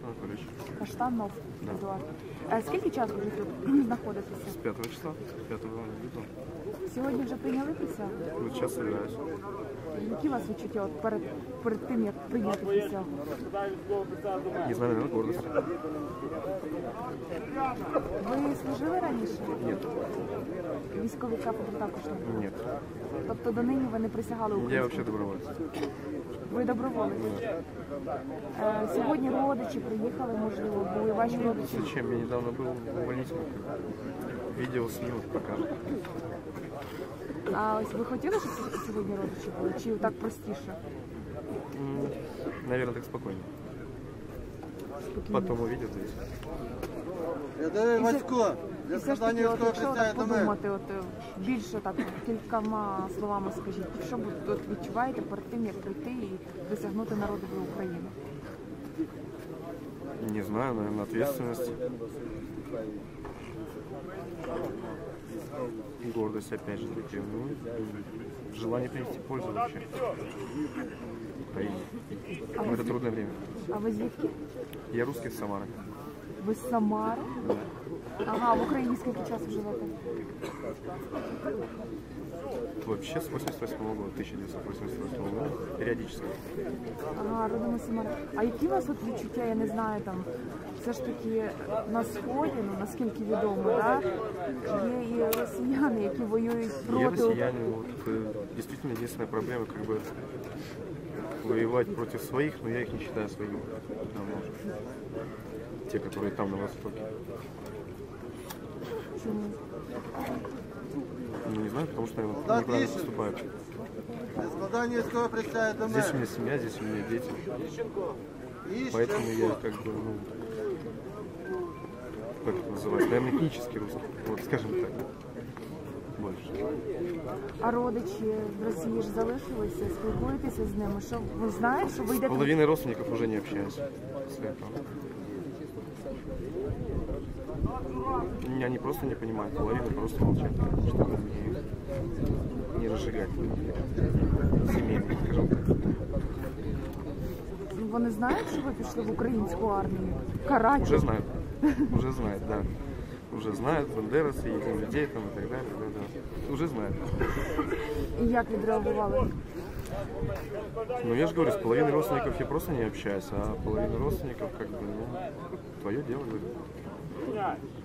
Анатольевич. Каштанов Да. Едуард. Скільки часу ви тут знаходитеся? С 5 числа, 5 лютого. Сьогодні вже прийняли присягу? Вот сейчас собираюсь. Які у вас відчуття от перед тим, як прийняти присягу? Не знаю, наверное, гордость. Ви служили раніше? Нет. Військові кафедри також не? Нет. Тобто донині ви не присягали Я українському? вообще добровольец. Ви доброволець? Сьогодні родичі приїхали, можливо, були ваші родичі? Зачем? Я недавно был в больницком. Видео, снимок покажут. А ось ви хотіли, щоб сьогодні родичі були? Чи так простіше? Наверное, так спокойно. Спокійно. Потом увидят здесь. І все ж таки, от, якщо так подумати, от, більше так кількома словами скажіть, що ви тут відчуваєте перед тим, як прийти і присягнути народові України? Не знаю, наверное, ответственность. Гордость, опять же таки. Ну, желание принести пользу вообще Украине. В это трудное время. А ви звідки? Я русский с Самары. Ви з Самари? Да. Ага, в Україні скільки часу живете? Вообще с 88 года, 1988 года, периодически. Ага, родина Самари. А які у вас от відчуття, я не знаю, там, все ж таки на Сході, ну, наскільки відомо, да? Є і росіяни, які воюють Я проти... россияне, вот, действительно единственная проблема, как бы, воевать против своих, но я их не считаю своими. Давно уже. Те, которые там на востоке. Чому? Ну, не знаю, потому что, наверное, неправильно поступают. Здесь у меня семья, здесь у меня дети. Поэтому я как бы, ну, как это называется, наверное, этнический русский. Вот, скажем так. Больше. А родичі в Росії ж залишилися, спілкуєтеся з ними? Що ви знаєте, що ви йдете? Половина родственников уже не общаюсь с этого. Они просто не понимают, половина просто молчат, чтобы не разжигать семейные, скажем так. Вони знають, що ви пішли в українську армію? Карати? Уже знают, да. Уже знают, бандерасы, их людей там и так далее, да. Уже знают. І як відреагували? Ну, я же говорю, с половиной родственников я просто не общаюсь, а половина родственников, как бы, ну, твое дело, говорю.